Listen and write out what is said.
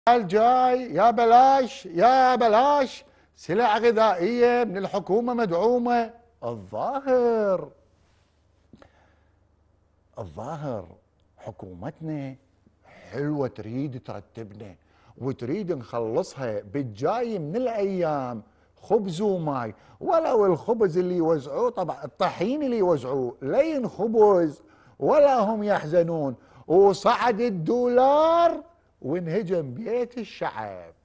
الجاي يا بلاش يا بلاش سلع غذائية من الحكومة مدعومة. الظاهر حكومتنا حلوة، تريد ترتبنا وتريد نخلصها بالجاي من الأيام خبز وماي. ولو الخبز اللي يوزعوه، طبعا الطحين اللي يوزعوه لين خبز ولا هم يحزنون، وصعد الدولار وانهجم بيت الشعب.